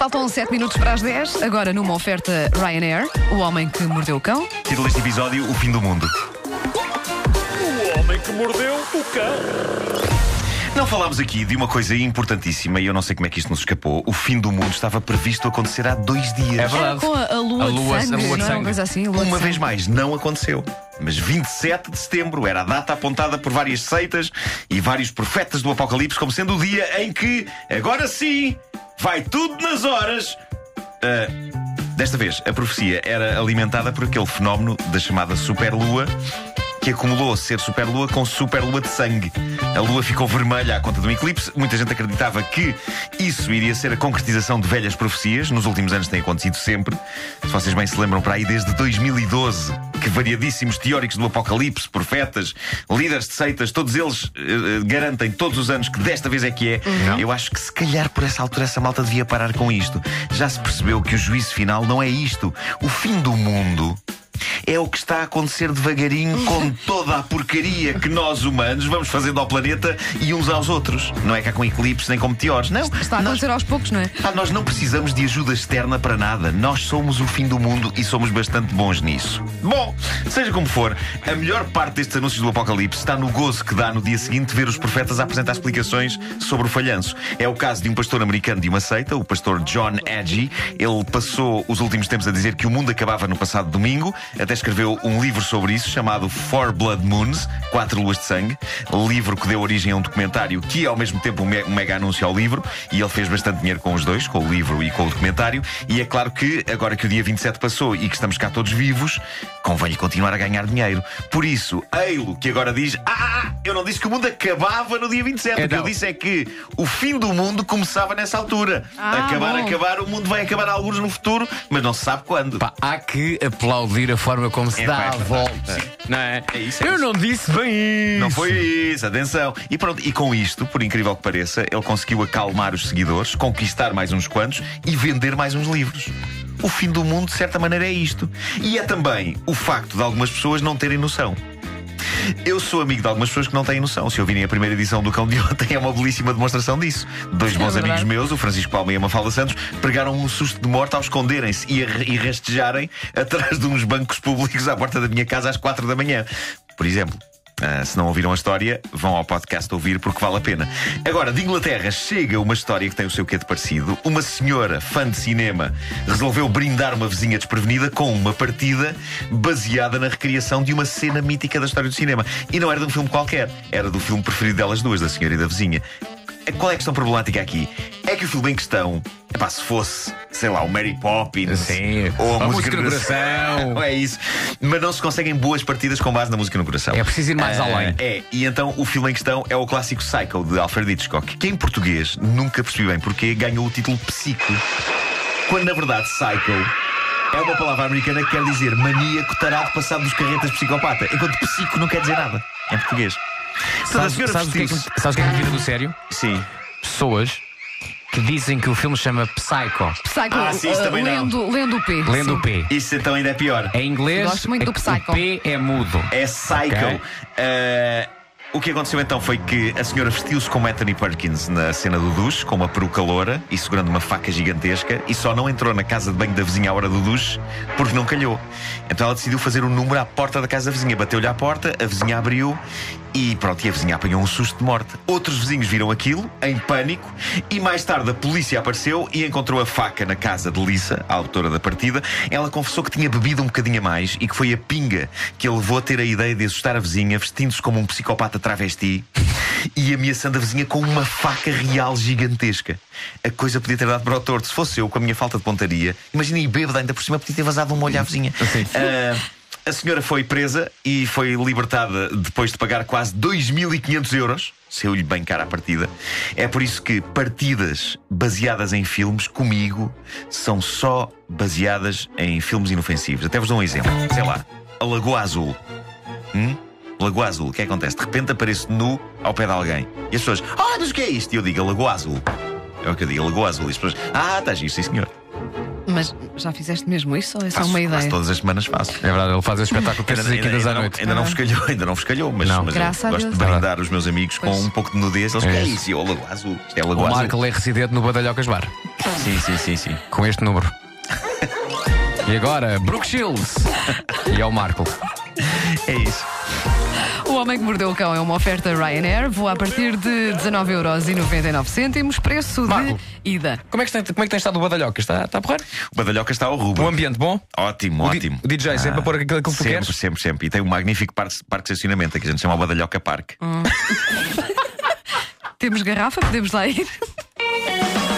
Faltam 7 minutos para as 10. Agora numa oferta Ryanair, o homem que mordeu o cão. Título deste episódio: O Fim do Mundo. O homem que mordeu o cão. Não falámos aqui de uma coisa importantíssima e eu não sei como é que isto nos escapou. O fim do mundo estava previsto acontecer há 2 dias. É verdade. Com a lua de sangue, não é? Uma coisa assim, Uma vez mais, não aconteceu. Mas 27 de setembro era a data apontada por várias seitas e vários profetas do Apocalipse como sendo o dia em que, agora sim, vai tudo nas horas. Desta vez, a profecia era alimentada por aquele fenómeno da chamada superlua, que acumulou ser superlua com superlua de sangue. A lua ficou vermelha à conta de um eclipse. Muita gente acreditava que isso iria ser a concretização de velhas profecias. Nos últimos anos tem acontecido sempre. Se vocês bem se lembram, para aí desde 2012, que variadíssimos teóricos do Apocalipse, profetas, líderes de seitas, todos eles garantem todos os anos que desta vez é que é. Eu acho que se calhar por essa altura essa malta devia parar com isto. Já se percebeu que o juízo final não é isto. O fim do mundo é o que está a acontecer devagarinho com toda a porcaria que nós humanos vamos fazendo ao planeta e uns aos outros. Não é cá com eclipses nem com meteoros, não. Está a acontecer aos poucos, não é? Nós não precisamos de ajuda externa para nada. Nós somos o fim do mundo e somos bastante bons nisso. Bom, seja como for, a melhor parte destes anúncios do Apocalipse está no gozo que dá no dia seguinte ver os profetas a apresentar explicações sobre o falhanço. É o caso de um pastor americano de uma seita, o pastor John Agee. Ele passou os últimos tempos a dizer que o mundo acabava no passado domingo. Até escreveu um livro sobre isso chamado Four Blood Moons, 4 luas de sangue, livro que deu origem a um documentário que é ao mesmo tempo um mega anúncio ao livro, e ele fez bastante dinheiro com os dois, com o livro e com o documentário. E é claro que agora que o dia 27 passou e que estamos cá todos vivos, convém continuar a ganhar dinheiro. Por isso, ei-lo que agora diz: eu não disse que o mundo acabava no dia 27. O que eu disse é que o fim do mundo começava nessa altura. Acabar, o mundo vai acabar alguns no futuro, mas não se sabe quando. Há que aplaudir a forma como se dá a volta. Não é? Eu não disse bem isso. Não foi isso, atenção. E pronto, e com isto, por incrível que pareça, ele conseguiu acalmar os seguidores, conquistar mais uns quantos e vender mais uns livros. O fim do mundo, de certa maneira, é isto. E é também o facto de algumas pessoas não terem noção. Eu sou amigo de algumas pessoas que não têm noção. Se ouvirem a primeira edição do Cão de Ontem, é uma belíssima demonstração disso. 2 bons amigos meus, o Francisco Palma e a Mafalda Santos, pregaram um susto de morte ao esconderem-se e rastejarem atrás de uns bancos públicos à porta da minha casa às 4 da manhã. Por exemplo. Se não ouviram a história, vão ao podcast ouvir porque vale a pena. Agora, de Inglaterra chega uma história que tem o seu quê de parecido. Uma senhora, fã de cinema, resolveu brindar uma vizinha desprevenida com uma partida baseada na recriação de uma cena mítica da história do cinema. E não era de um filme qualquer, era do filme preferido delas duas, da senhora e da vizinha. Qual é a questão problemática aqui? É que o filme em questão, se fosse, sei lá, o Mary Poppins, sim, ou a música no coração, é isso. Mas não se conseguem boas partidas com base na música no coração. É preciso ir mais além. E então o filme em questão é o clássico Psycho, de Alfred Hitchcock, que em português, nunca percebi bem porquê, ganhou o título Psico, quando na verdade Psycho é uma palavra americana que quer dizer maníaco, tarado, passado dos carretas, psicopata, enquanto psico não quer dizer nada em português. Sabes o que é que vira do sério? Sim. Pessoas que dizem que o filme chama Psycho. Psycho, isso também lendo o P. Lendo o P. Isso então ainda é pior. Em inglês, gosto muito do Psycho. O P é mudo. É Psycho. Okay. O que aconteceu então foi que a senhora vestiu-se como Anthony Perkins na cena do duche, com uma peruca loura e segurando uma faca gigantesca, e só não entrou na casa de banho da vizinha à hora do duche porque não calhou. Então ela decidiu fazer um número à porta da casa da vizinha. Bateu-lhe à porta, a vizinha abriu e pronto, e a vizinha apanhou um susto de morte. Outros vizinhos viram aquilo, em pânico, e mais tarde a polícia apareceu e encontrou a faca na casa de Lisa, a autora da partida. Ela confessou que tinha bebido um bocadinho a mais e que foi a pinga que a levou a ter a ideia de assustar a vizinha, vestindo-se como um psicopata travesti e ameaçando a vizinha com uma faca real gigantesca. A coisa podia ter dado para o torto. Se fosse eu, com a minha falta de pontaria, imaginem, bêbada ainda por cima, podia ter vazado um molho à vizinha. A senhora foi presa e foi libertada depois de pagar quase 2.500 euros. Saiu-lhe bem cara a partida. É por isso que partidas baseadas em filmes, comigo, são só baseadas em filmes inofensivos. Até vos dou um exemplo. Sei lá, a Lagoa Azul. Lagoa Azul, o que é que acontece? De repente apareço nu ao pé de alguém e as pessoas: mas o que é isto? E eu digo: a Lagoa Azul. É o que eu digo, a Lagoa Azul. E as pessoas: está giro, sim senhor. Mas já fizeste mesmo isso ou é só Faço, uma ideia? quase todas as semanas faço. É verdade, ele faz esse espetáculo terças e quintas à noite. Ainda não vos calhou, mas, Não. mas Graças a eu gosto Deus. de brindar os meus amigos com um pouco de nudez. Eles É é isso. isso, e o Lagoa Azul. Isto é o O Lagoa Azul. Marco é residente no Badalhocas Bar, Sim. com este número. E agora, Brooke Shields. E é o Marco. É isso. O Homem que Mordeu o Cão é uma oferta Ryanair. Voa a partir de 19,99€. Preço Marco. de ida. Como é que tem estado o Badalhocas? Está a porrer? O Badalhoca está ao O rubro. ambiente bom? Ótimo. O DJ sempre a pôr aquilo que tu sempre, queres? sempre. E tem um magnífico parque de estacionamento que a gente chama o Badalhoca Parque. Temos garrafa, podemos lá ir.